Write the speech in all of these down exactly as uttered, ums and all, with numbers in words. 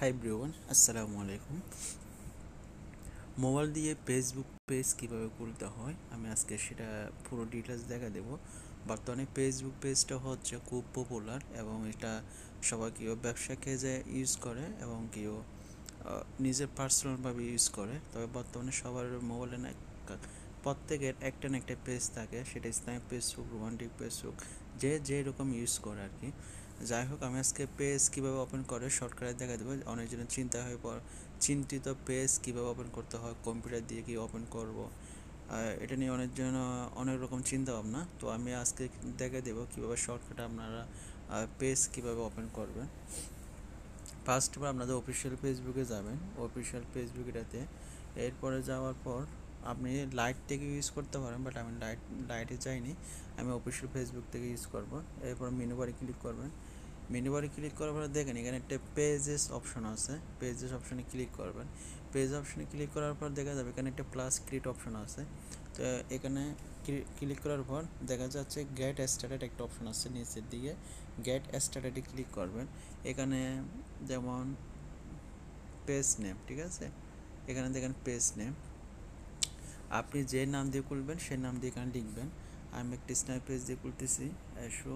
Hi everyone, আসসালামু আলাইকুম। Mobile দিয়ে ফেসবুক পেজ কীভাবে খুলতে হয় আমি আজকে সেটা পুরো ডিটেলস দেখা দেব। বর্তমানে ফেসবুক পেজটা হচ্ছে খুব পপুলার এবং এটা সবাই কেউ ব্যবসা কাজে ইউজ করে এবং কেউ নিজের পার্সোনালভাবে ইউজ করে। তবে বর্তমানে সবার মোবাইলে না প্রত্যেকের একটা না একটা পেজ থাকে, সেটা স্ন্যাপ ফেসবুক, রোমান্টিক ফেসবুক, যে যেরকম ইউজ করে আর কি। যাই হোক, আমি আজকে পেজ কীভাবে ওপেন করে শর্টকাটে দেখা দেবো। অনেকজনের চিন্তা হয়ে পড় চিন্তিত পেজ কীভাবে ওপেন করতে হয়, কম্পিউটার দিয়ে কী ওপেন করব, এটা নিয়ে অনেকজন অনেক রকম চিন্তা ভাবনা। তো আমি আজকে দেখে দেবো কীভাবে শর্টকাটে আপনারা পেজ কীভাবে ওপেন করবেন। ফার্স্ট অফ আপনাদের অফিসিয়াল ফেসবুকে যাবেন, অফিসিয়াল ফেসবুকটাতে। এরপরে যাওয়ার পর আপনি লাইট থেকে ইউজ করতে পারেন, বাট আমি লাইট লাইটে চাইনি, আমি অফিসিয়াল ফেসবুক থেকে ইউজ করব। এরপর মেনু বারে ক্লিক করবেন। মেনু বারে ক্লিক করার পরে দেখেন এখানে একটা পেজেস অপশন আছে, পেজেস অপশনে ক্লিক করবেন। পেজ অপশনে ক্লিক করার পর দেখা যাবে এখানে একটা প্লাস ক্রিয়েট অপশন আছে। তো এখানে ক্লিক করার পর দেখা যাচ্ছে গেট স্টার্টেড একটা অপশন আছে নিচের দিকে, গেট স্টার্টেডে ক্লিক করবেন। এখানে যেমন পেজ নেম, ঠিক আছে, এখানে দেখেন পেজ নেম, আপনি যে নাম দিয়ে খুলবেন সেই নাম দিয়ে এখানে লিখবেন। আমি একটি স্ন্যাপ পেজ দিয়ে খুলতেছি, এসো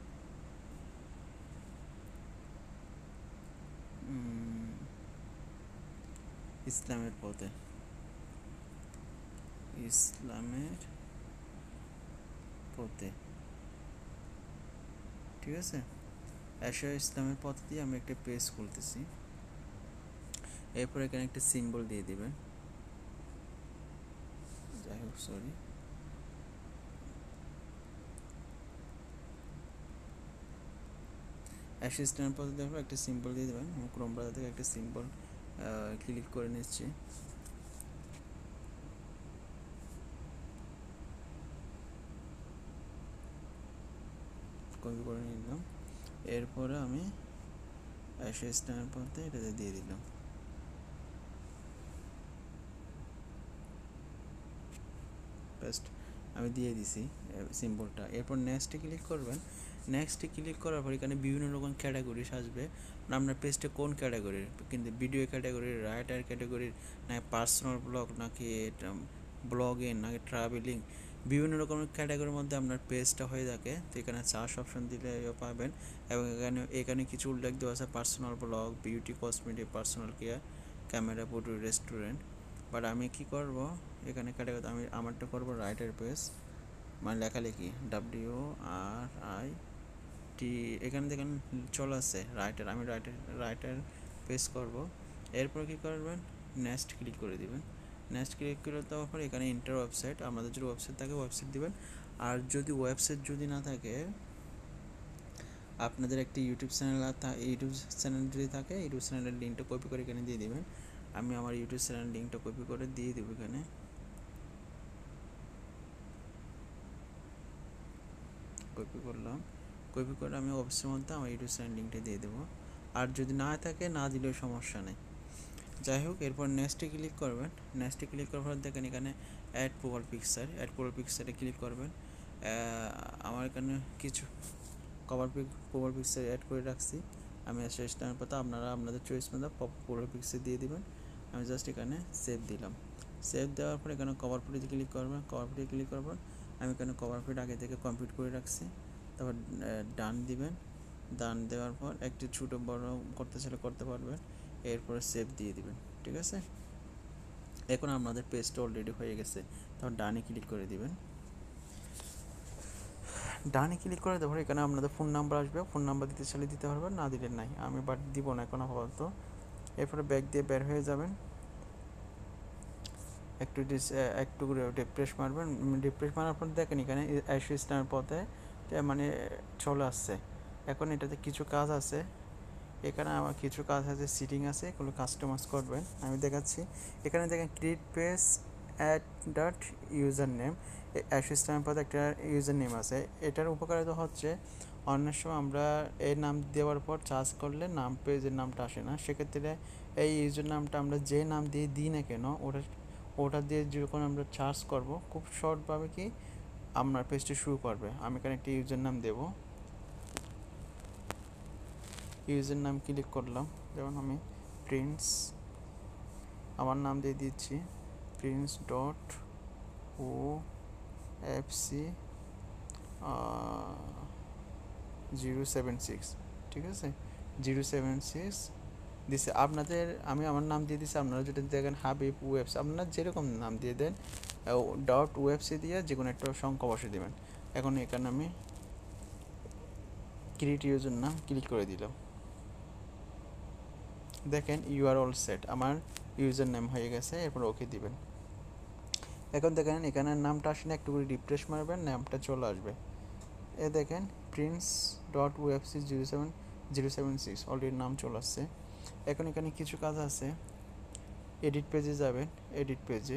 ইসলামের পথে, ইসলামের পথে, ঠিক আছে, এসো ইসলামের পথ দিয়ে আমি একটা পেজ খুলতেছি। এরপর এখানে একটা সিম্বল দিয়ে দিবেন, যাই হোক সরি, এসো ইসলামের পথে দেখো একটা সিম্বল দিয়ে দেবেন। আমি ক্রোম ব্রাউজার থেকে একটা সিম্বল ক্লিক করে নিচ্ছি। কপি করে নিলাম। এরপরে আমি এসো ইসলামের পথে এটাতে দিয়ে দিলাম। ফার্স্ট আমি দিয়ে দিছি সিম্বলটা। এরপর নেক্সটে ক্লিক করবেন। নেক্সটে ক্লিক করার পর এখানে বিভিন্ন রকম ক্যাটাগরিজ আসবে, আপনার পেজটা কোন ক্যাটাগরির, কিন্তু ভিডিও ক্যাটাগরির, রাইটার ক্যাটাগরির, না পার্সোনাল ব্লগ, নাকি ব্লগিং, নাকি ট্রাভেলিং, বিভিন্ন রকমের ক্যাটাগরির মধ্যে আপনার পেজটা হয়ে থাকে। তো এখানে চার্জ অপশন দিলে পাবেন এবং এখানে এখানে কিছু উল্লেখ দেওয়া আছে personal blog, beauty, cosmetic, personal care, camera, photo, restaurant. But আমি কি করব, এখানে ক্যাটাগরি আমি আমারটা করব রাইটার পেজ, মানে লেখালেখি, ডাব্লিউ আর আই টি, এখানে দেখেন চলে আসছে রাইটার, আমি রাইটার রাইটার পেজ করব। এরপর কী করবেন, নেক্সট ক্লিক করে দিবেন। নেক্সট ক্লিক করে দেওয়ার পর এখানে ইন্টার ওয়েবসাইট, আমাদের যদি ওয়েবসাইট থাকে ওয়েবসাইট দিবেন। আর যদি ওয়েবসাইট যদি না থাকে, আপনাদের একটি ইউটিউব চ্যানেল ইউটিউব চ্যানেল যদি থাকে, ইউটিউব চ্যানেলের লিঙ্কটা কপি করে এখানে দিয়ে দিবেন। আমি আমার ইউটিউব চ্যানেল লিঙ্কটা কপি করে দিয়ে দেবো এখানে। কপি করলাম, কপি করে আমি অফিসের মধ্যে আমার ইউটিউব চ্যানেল লিঙ্কটা দিয়ে দেবো। আর যদি না থাকে, না দিলেও সমস্যা নেই। যাই হোক, এরপর নেক্সটে ক্লিক করবেন। নেক্সটে ক্লিক করার পর দেখেন এখানে add profile picture, add profile পিকচারে ক্লিক করবেন। আমার এখানে কিছু cover pic profile picture add করে রাখছি, আমি শেষ টাইমের পথে আপনারা আপনাদের চয়েস মতো প্রোফাইল পিকচার দিয়ে দিবেন। আমি জাস্ট এখানে সেভ দিলাম। সেভ দেওয়ার পর এখানে কভার ফটোতে ক্লিক করবেন। কভার ফটোতে ক্লিক করার পর আমি এখানে কভার ফটো আগে থেকে কমপ্লিট করে রাখছি। তারপর ডান দিবেন। ডান দেওয়ার পর একটু ছোটো বড় করতে চাইলে করতে পারবেন। এরপরে সেভ দিয়ে দিবেন, ঠিক আছে। এখন আপনাদের পেজটা অলরেডি হয়ে গেছে। তারপর ডানে ক্লিক করে দিবেন। ডানে ক্লিক করে দেওয়ার এখানে আপনাদের ফোন নাম্বার আসবে, ফোন নাম্বার দিতে চাইলে দিতে পারবেন, না দিলে নাই, আমি বাট দিব না এখন আপাতত। এরপরে ব্যাক দিয়ে বের হয়ে যাবেন, একটু ডিস একটু করে রিফ্রেশ মারবেন। রিফ্রেশ মারার পর দেখেন এখানে এসো ইসলামের পথে মানে চলে আসছে। এখন এটাতে কিছু কাজ আছে, এখানে আমার কিছু কাজ আছে, সিটিং আছে, এগুলো কাস্টমাইজ করবেন, আমি দেখাচ্ছি। এখানে দেখেন create page at dot user name, এসো ইসলামের পথে একটা ইউজার নেম আছে। এটার উপকারিতা হচ্ছে অনেক সময় আমরা এই নাম দেওয়ার পর চার্জ করলে নাম পেজের নামটা আসে না, সেক্ষেত্রে এই ইউজার নামটা আমরা যে নাম দিয়ে দিই না কেন, ওটা ওটা দিয়ে যখন আমরা চার্জ করব, খুব শর্টভাবে কি আপনার পেজটি শুরু করবে। আমি এখানে একটা ইউজার নাম দেবো, ইউজার নাম ক্লিক করলাম, যেমন আমি প্রিন্স, আমার নাম দিয়ে দিচ্ছি Prince dot O F C zero seven six, ঠিক আছে, জিরো সেভেন সিক্স দিছে। আপনাদের আমি আমার নাম দিয়ে দিচ্ছি, আপনারা যেটা দেখেন হাবিব ওয়েবস, আপনারা যেরকম নাম দিয়ে দেন ডট ওয়েবসি দিয়ে যে কোনো একটা সংখ্যা বসে দেবেন। এখন এখানে আমি ক্রিয়েট ইউজার নাম ক্লিক করে দিলাম, দেখেন ইউ আর অল সেট, আমার ইউজার নেম হয়ে গেছে। এরপর ওকে দিবেন। এখন দেখেন এখানে নামটা আসেনি, একটু করে রিফ্রেশ মারবেন, নামটা চলে আসবে। এ দেখেন প্রিন্স ডট ওয়েবসি zero seven zero seven six already নাম চলে আসছে। এখন এখানে কিছু কাজ আছে, এডিট পেজে যাবেন, এডিট পেজে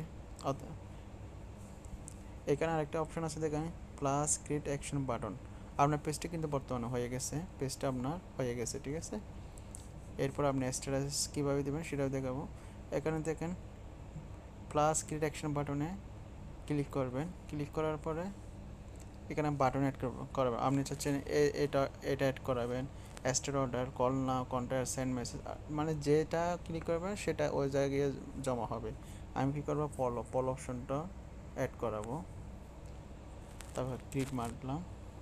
এখানে আরেকটা অপশন আছে দেখেন প্লাস ক্রিয়েট অ্যাকশন বাটন। আপনার পেজটা কিন্তু বর্তমানে হয়ে গেছে, পেজটা আপনার হয়ে গেছে, ঠিক আছে। এরপর আপনি স্ট্যাটাস কীভাবে দেবেন সেটাও দেখাবো। এখানে দেখেন প্লাস ক্রিয়েট অ্যাকশন বাটনে ক্লিক করবেন, ক্লিক করার পরে এখানে বাটন অ্যাড করাবেন। আপনি চাচ্ছেন এটা এটা অ্যাড করাবেন, state order, call now, contact, send message, মানে যেটা ক্লিক করবেন সেটা ওই জায়গায় জমা হবে। আমি কী করবো, পল পল অপশনটা অ্যাড করাবো, তারপর ক্লিক মারলাম,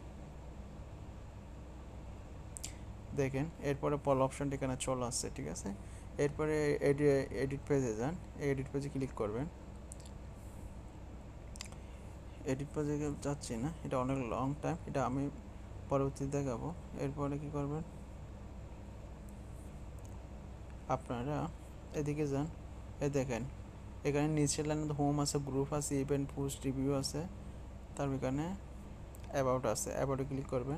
দেখেন এরপরে পল অপশনটা এখানে চলে আসছে, ঠিক আছে। এরপরে এডিট পেজে যান, এডিট পেজে ক্লিক করবেন। এডিট পেজে যাচ্ছি না, এটা অনেক লং টাইম, এটা আমি পরবর্তীতে দেখাবো। এরপরে কি করবেন, আপনারা এদিকে যান, এ দেখেন এখানে নিচের লাইনে হোম আছে, গ্রুপ আছে, ইভেন্ট, পোস্ট, রিভিউ আছে, তারপর এখানে অ্যাবাউট আছে, অ্যাবাউটে ক্লিক করবেন।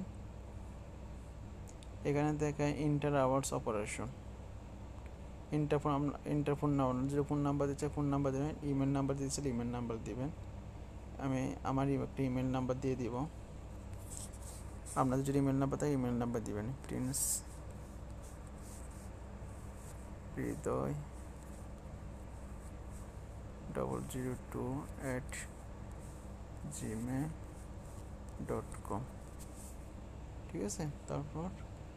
এখানে দেখেন enter hours operation, enter phone enter phone number, যে ফোন নাম্বার দিচ্ছে ফোন নাম্বার দেবেন, ইমেল নাম্বার দিচ্ছে ইমেল নাম্বার দিবেন। আমি আমার একটা ইমেল নাম্বার দিয়ে দিব, আপনাদের যদি ইমেল নাম্বার থাকে ইমেল নাম্বার দিবেন, Prince Hridoy double zero two at Gmail dot com, ঠিক আছে। তারপর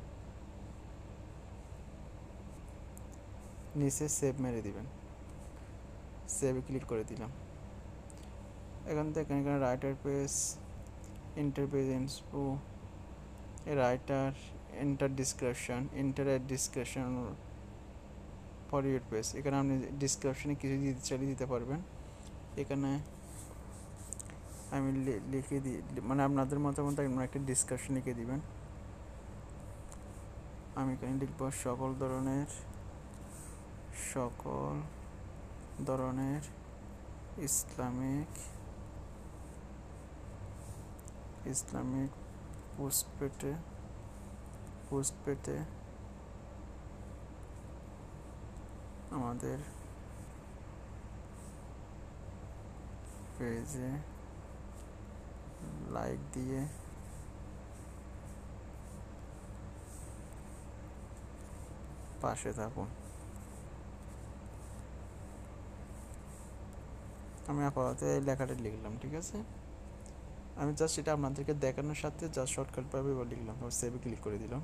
নিচে সেভ মেরে দিবেন, সেভে ক্লিক করে দিলাম। এখান থেকে এখানে writer page, enter page info, writer, enter description, enter description for your page, এখানে আপনি ডিসক্রিপশনে কিছু দিতে চাইলে দিতে পারবেন। এখানে আমি লিখে দিই, মানে আপনাদের মতামত আপনারা একটা ডিসক্রিপশন লিখে দিবেন। আমি এখানে লিখব সকল ধরনের সকল ধরনের ইসলামিক ইসলামিক পোস্ট পেতে পোস্ট পেতে আমাদের পেজে লাইক দিয়ে পাশে থাকুন। আমি আপাতত এই লেখাটা লিখলাম, ঠিক আছে। আমি জাস্ট এটা আপনাদেরকে দেখানোর সাথে জাস্ট শর্টকাটভাবে লিখলাম, সেভে ক্লিক করে দিলাম।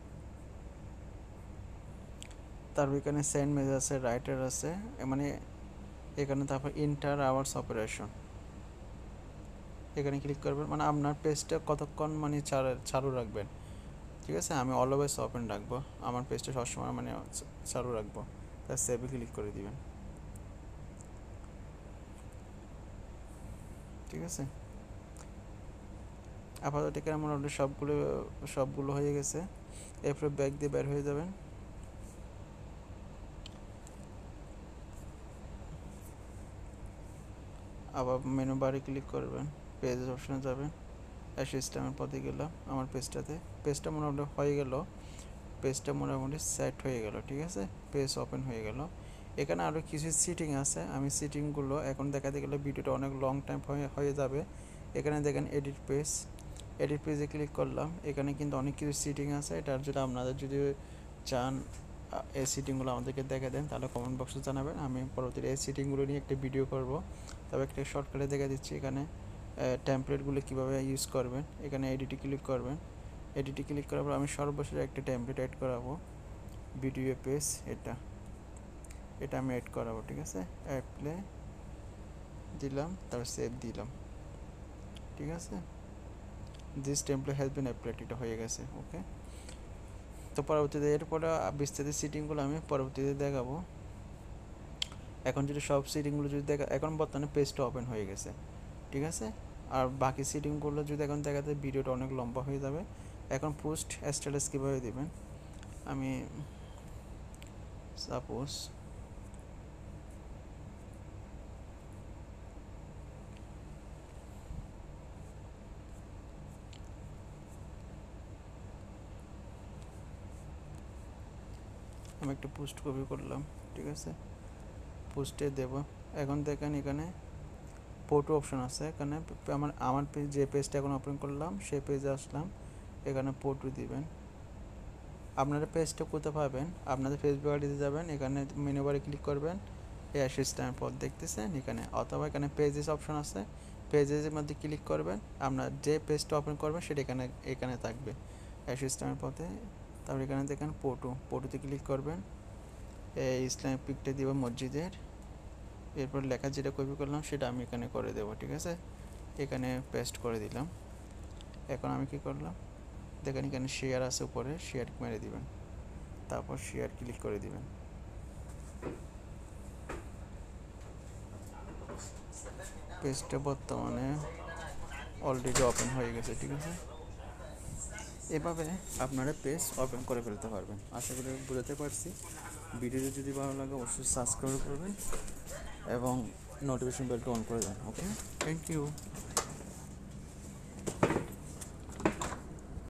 তারপর এখানে সেন্ড মেসেজ আছে, রাইটার আছে, মানে এখানে তারপর ইন্টার আওয়ার্স অপারেশন, এখানে ক্লিক করবেন, মানে আপনার পেজটা কতক্ষণ মানে চালু রাখবেন, ঠিক আছে। আমি অলওয়েজ ওপেন রাখবো, আমার পেজটা সবসময় মানে চালু রাখবো, তাই সেভে ক্লিক করে দিবেন, ঠিক আছে। আপাতত এখানে মোটামুটি সবগুলো সবগুলো হয়ে গেছে। এরপরে ব্যাক দিয়ে বের হয়ে যাবেন, আবার মেনু বারে ক্লিক করবেন, পেজ অপশনে যাবেন, সিস্টেমের পথে গেলাম, আমার পেজটাতে পেজটা মোটামুটি হয়ে গেল, পেজটা মোটামুটি সেট হয়ে গেল, ঠিক আছে, পেজ ওপেন হয়ে গেল। এখানে আরও কিছু সিটিং আছে, আমি সিটিংগুলো এখন দেখাতে গেলে ভিডিওটা অনেক লং টাইম হয়ে যাবে। এখানে দেখেন এডিট পেজ, এডিট পেজে ক্লিক করলাম, এখানে কিন্তু অনেক কিছু সিটিং আছে, এটার যদি আপনাদের যদি চান এই সিটিংগুলো আমাদেরকে দেখে দেন তাহলে কমেন্ট বক্সে জানাবেন, আমি পরবর্তীতে এই সিটিংগুলো নিয়ে একটা ভিডিও করব। তবে একটা শর্টকাটে দেখে দিচ্ছি, এখানে টেমপ্লেটগুলো কীভাবে ইউজ করবেন। এখানে এডিটে ক্লিক করবেন, এডিটে ক্লিক করার পর আমি সর্বশেষ একটা টেমপ্লেট অ্যাড করাবো, ভিডিও পেজ, এটা এটা আমি অ্যাড করাবো, ঠিক আছে। অ্যাপ্লে দিলাম, তারপর সেভ দিলাম, ঠিক আছে। This template has been applied, এটা হয়ে গেছে, ওকে। তো পরবর্তীতে এরপরে বিস্তারিত সিটিংগুলো আমি পরবর্তীতে দেখাবো। এখন যদি সব সিটিংগুলো যদি দেখা, এখন বর্তমানে পেজটা ওপেন হয়ে গেছে, ঠিক আছে। আর বাকি সিটিংগুলো যদি এখন দেখাতে ভিডিওটা অনেক লম্বা হয়ে যাবে। এখন পোস্ট স্ট্যাটাস কীভাবে দেবেন, আমি সাপোজ আমি একটা পোস্ট কপি করলাম, ঠিক আছে, পোস্টে দেব। এখন দেখেন এখানে ফটো অপশন আছে, এখানে আমার আমার পেজ, যে পেজটা এখন ওপেন করলাম সেই পেজে আসলাম, এখানে ফটো দিবেন। আপনারা পেজটা কোথায় পাবেন, আপনাদের ফেসবুক আইডিতে যাবেন, এখানে মেনু বারে ক্লিক করবেন, এই অ্যাসিস্ট্যান্ট পদ দেখতেছেন এখানে, অথবা এখানে পেজেস অপশন আছে, পেজেসের মধ্যে ক্লিক করবেন, আপনার যে পেজটা ওপেন করবেন সেটা এখানে এখানে থাকবে অ্যাসিস্ট্যান্ট পদে। তারপর এখানে দেখেন ফটো, ফটোতে ক্লিক করবেন, এই ইসলামিক পিকটা দিব মসজিদের, এরপর লেখা যেটা কপি করলাম সেটা আমি এখানে করে দেবো, ঠিক আছে, এখানে পেস্ট করে দিলাম। এখন আমি কি করলাম, দেখেন এখানে শেয়ার আছে উপরে, শেয়ার মেরে দিবেন, তারপর শেয়ার ক্লিক করে দিবেন। পেজটা বর্তমানে অলরেডি ওপেন হয়ে গেছে, ঠিক আছে। এভাবে আপনারা পেজ ওপেন করে ফেলতে পারবেন। আশা করি বুঝাতে পারছি। ভিডিওটি যদি ভালো লাগে অবশ্যই সাবস্ক্রাইব করবেন এবং নোটিফিকেশন বেলটা অন করে দেন, ওকে। Thank you.